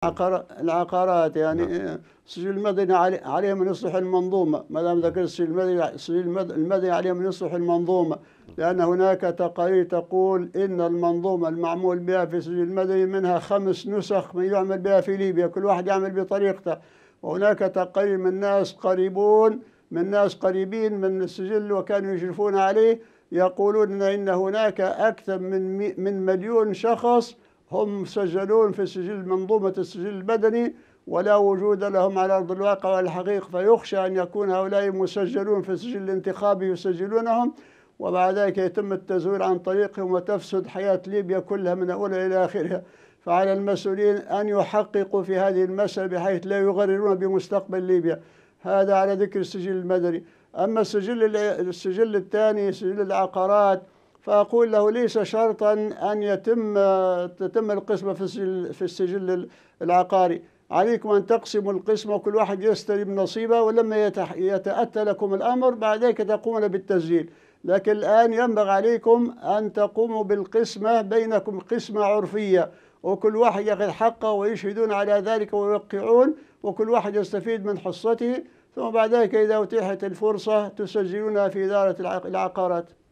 العقارات يعني نعم. السجل المدني عليه من يصلح المنظومة، ما دام ذكر السجل المدني عليه من يصلح المنظومة، لأن هناك تقارير تقول إن المنظومة المعمول بها في السجل المدني منها 5 نسخ من يعمل بها في ليبيا، كل واحد يعمل بطريقته. وهناك تقارير من ناس قريبين من السجل وكانوا يشرفون عليه، يقولون إن هناك أكثر من مليون شخص هم مسجلون في سجل منظومة السجل المدني ولا وجود لهم على أرض الواقع والحقيقة، فيخشى أن يكون هؤلاء مسجلون في السجل الانتخابي يسجلونهم، وبعد ذلك يتم التزوير عن طريقهم وتفسد حياة ليبيا كلها من أولها إلى آخرها. فعلى المسؤولين أن يحققوا في هذه المسألة بحيث لا يغررون بمستقبل ليبيا. هذا على ذكر السجل المدني. أما السجل الثاني سجل العقارات، فأقول له ليس شرطا أن تتم القسمة في السجل العقاري. عليكم أن تقسموا القسمة وكل واحد يستلم نصيبه، ولما يتأتى لكم الأمر بعد ذلك تقومون بالتسجيل. لكن الآن ينبغي عليكم أن تقوموا بالقسمة بينكم، قسمة عرفية، وكل واحد يأخذ حقه ويشهدون على ذلك ويوقعون، وكل واحد يستفيد من حصته، ثم بعد ذلك إذا أتيحت الفرصة تسجلونها في إدارة العقارات.